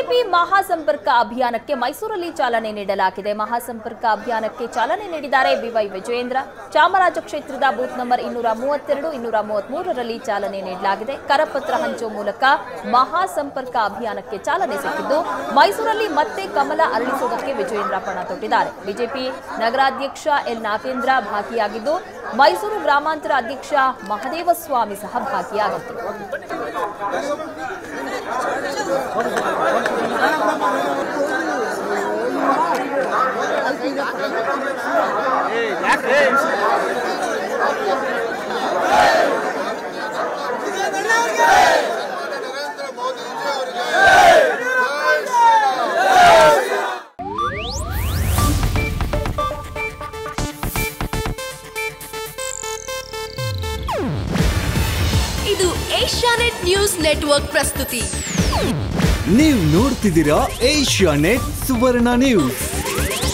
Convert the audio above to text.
BJP ಮಹಾಸಂಪರ್ಕ ಅಭಿಯಾನಕ್ಕೆ ಮೈಸೂರಲ್ಲಿ ಚಾಲನೆ ನೀಡಲಾಗಿದೆ. ಮಹಾಸಂಪರ್ಕ ಅಭಿಯಾನಕ್ಕೆ ಚಾಲನೆ ನೀಡಿದ್ದಾರೆ ಬಿವೈ ವಿಜಯೇಂದ್ರ. ಚಾಮರಾಜ ಕ್ಷೇತ್ರದ ಬೂತ್ ನಂಬರ್ 232, 233ರಲ್ಲಿ ಚಾಲನೆ ನೀಡಲಾಗಿದೆ. ಕರಪತ್ರ ಹಂಚುವ ಮೂಲಕ ಮಹಾಸಂಪರ್ಕ ಅಭಿಯಾನಕ್ಕೆ ಚಾಲನೆ ಸಿಕ್ಕಿದ್ದು, ಮೈಸೂರಲ್ಲಿ ಮತ್ತೆ ಕಮಲ ಅರಳಿಸುವುದಕ್ಕೆ ವಿಜಯೇಂದ್ರ ಪಣ ತೊಟ್ಟಿದ್ದಾರೆ. ಬಿಜೆಪಿ ನಗರಾಧ್ಯಕ್ಷ ಎಲ್ ನಾಗೇಂದ್ರ ಭಾಗಿಯಾಗಿದ್ದು, ಮೈಸೂರು ಗ್ರಾಮಾಂತರ ಅಧ್ಯಕ್ಷ ಮಹದೇವಸ್ವಾಮಿ ಸಹ ಭಾಗಿಯಾಗಿದ್ದರು. ಇದು ಏಷ್ಯಾನೆಟ್ ನ್ಯೂಸ್ ನೆಟ್ವರ್ಕ್ ಪ್ರಸ್ತುತಿ. ನೀವು ನೋಡ್ತಿದ್ದೀರಾ ಏಷ್ಯಾನೆಟ್ ಸುವರ್ಣ ನ್ಯೂಸ್.